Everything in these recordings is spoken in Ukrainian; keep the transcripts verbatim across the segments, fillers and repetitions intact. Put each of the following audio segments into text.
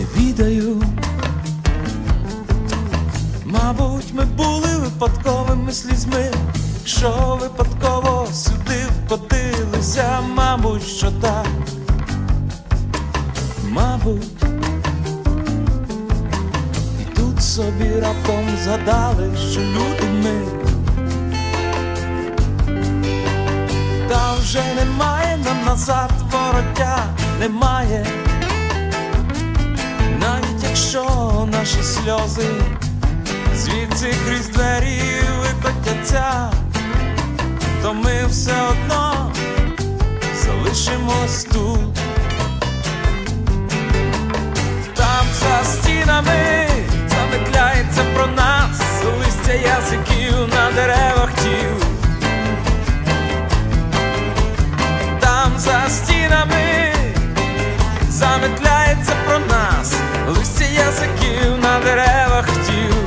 не відаю. Мабуть, ми були випадковими слізьми, що випадково сюди вкотилися. Мабуть, що так, мабуть. І тут собі раптом згадали, що люди ми. Та вже немає нам назад вороття, немає. Навіть якщо наші сльози звідси крізь двері викотяться, то ми все одно залишимось тут. Там за стінами замикляється про нас листя язиків на деревах тіл. Там за стінами замикляється про нас листя язиків на деревах тіл.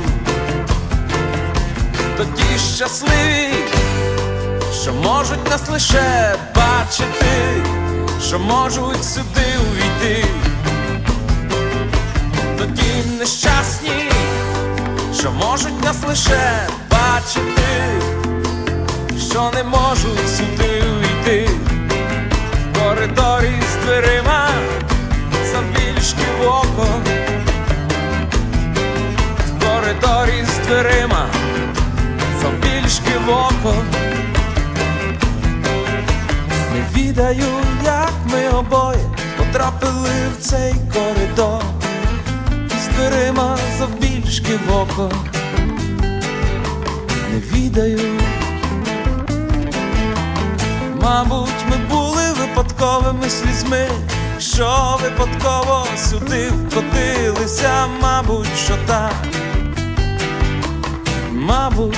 Тоді щасливі, що можуть нас лише бачити, що можуть сюди увійти. Тоді нещасні, що можуть нас лише бачити, що не можуть сюди увійти. В коридорі з дверима завбільшки в око, в коридорі з дверима завбільшки в око. Не відаю, як ми обоє потрапили в цей коридор з дверима завбільшки в око. Не відаю. Мабуть, ми були випадковими слізьми, що випадково сюди вкотилися. Мабуть, що так, мабуть.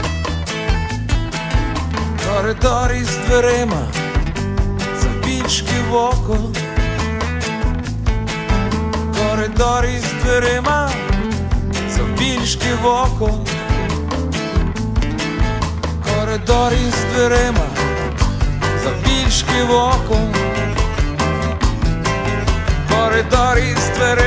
В коридорі з дверима завбільшки в око, в коридорі з дверима завбільшки в око, в коридорі з дверима завбільшки в око, в коридорі з дверима